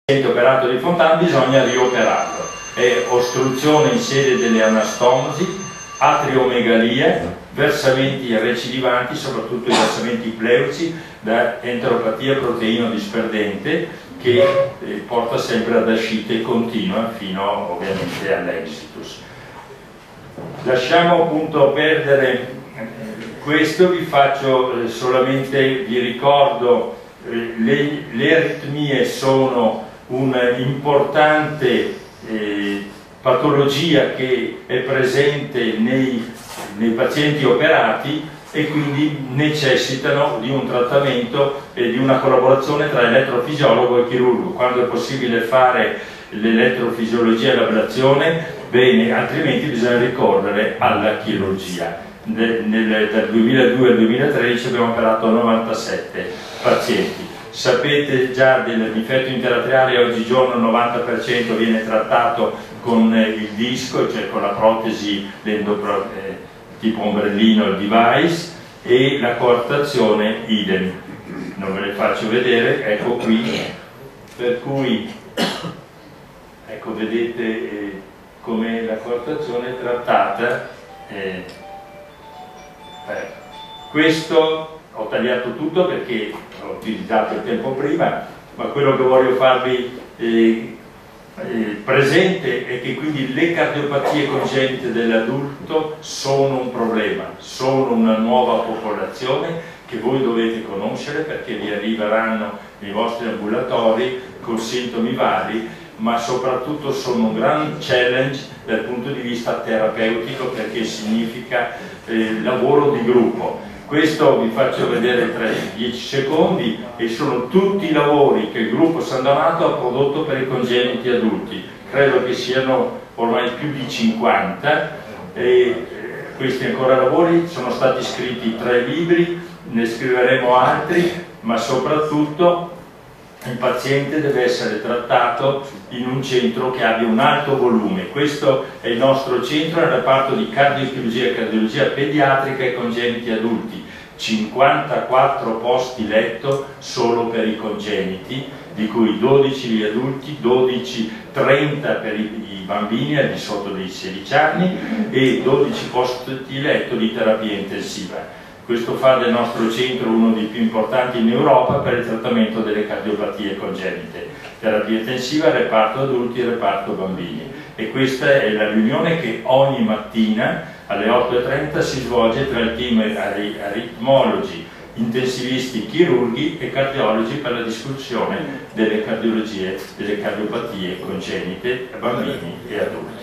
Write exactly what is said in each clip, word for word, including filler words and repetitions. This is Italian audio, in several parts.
operato di Fontana bisogna rioperarlo. È ostruzione in sede delle anastomosi, atriomegalia, versamenti recidivanti, soprattutto i versamenti pleurici da enteropatia proteino disperdente che eh, porta sempre ad ascite continua fino ovviamente all'exitus. Lasciamo appunto perdere questo, vi faccio eh, solamente, vi ricordo eh, le, le aritmie sono un'importante eh, patologia che è presente nei, nei pazienti operati e quindi necessitano di un trattamento e di una collaborazione tra elettrofisiologo e chirurgo. Quando è possibile fare l'elettrofisiologia e l'ablazione, bene, altrimenti bisogna ricorrere alla chirurgia. Nel, nel, dal duemiladue al duemilatredici abbiamo operato novantasette pazienti. Sapete già del difetto interatriale, oggigiorno il novanta per cento viene trattato con il disco, cioè con la protesi eh, tipo ombrellino, il device, e la coartazione idem. Non ve le faccio vedere, ecco qui, per cui ecco, vedete eh, come la coartazione è trattata. Eh, eh, questo ho tagliato tutto perché ho utilizzato il tempo prima, ma quello che voglio farvi eh, eh, presente è che quindi le cardiopatie congenite dell'adulto sono un problema, sono una nuova popolazione che voi dovete conoscere perché vi arriveranno nei vostri ambulatori con sintomi vari, ma soprattutto sono un gran challenge dal punto di vista terapeutico perché significa eh, lavoro di gruppo. Questo vi faccio vedere tra dieci secondi e sono tutti i lavori che il gruppo San Donato ha prodotto per i congeniti adulti. Credo che siano ormai più di cinquanta e questi ancora lavori, sono stati scritti tre libri, ne scriveremo altri, ma soprattutto il paziente deve essere trattato in un centro che abbia un alto volume. Questo è il nostro centro, è il reparto di cardiochirurgia e cardiologia pediatrica e congeniti adulti. cinquantaquattro posti letto solo per i congeniti, di cui dodici gli adulti, dodici, trenta per i bambini al di sotto dei sedici anni e dodici posti letto di terapia intensiva. Questo fa del nostro centro uno dei più importanti in Europa per il trattamento delle cardiopatie congenite. Terapia intensiva, reparto adulti e reparto bambini. E questa è la riunione che ogni mattina alle otto e trenta si svolge tra il team aritmologi, intensivisti, chirurghi e cardiologi per la discussione delle cardiologie, delle cardiopatie congenite a bambini e adulti.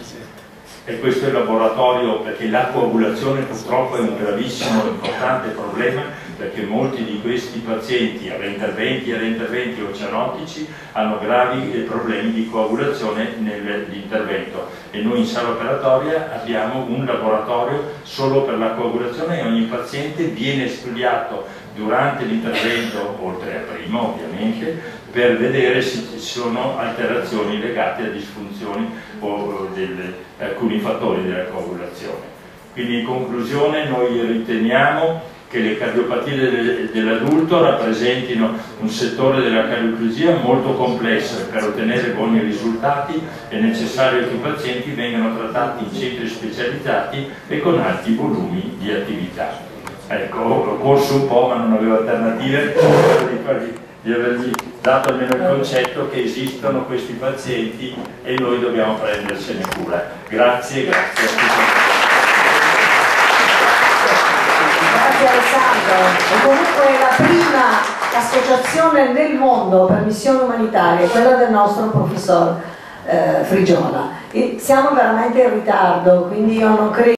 E questo è il laboratorio, perché la coagulazione purtroppo è un gravissimo e importante problema, perché molti di questi pazienti a reinterventi e reinterventi oceanotici hanno gravi problemi di coagulazione nell'intervento e noi in sala operatoria abbiamo un laboratorio solo per la coagulazione e ogni paziente viene studiato durante l'intervento, oltre a prima ovviamente, per vedere se ci sono alterazioni legate a disfunzioni o delle, alcuni fattori della coagulazione. Quindi in conclusione noi riteniamo che le cardiopatie dell'adulto rappresentino un settore della cardiochirurgia molto complesso e per ottenere buoni risultati è necessario che i pazienti vengano trattati in centri specializzati e con alti volumi di attività. Ecco, ho corso un po' ma non avevo alternative di avergli dato almeno il concetto che esistono questi pazienti e noi dobbiamo prendersene cura. Grazie, grazie a tutti. Grazie Alessandro. E comunque la prima associazione nel mondo per missione umanitaria è quella del nostro professor eh, Frigiola. E siamo veramente in ritardo, quindi io non credo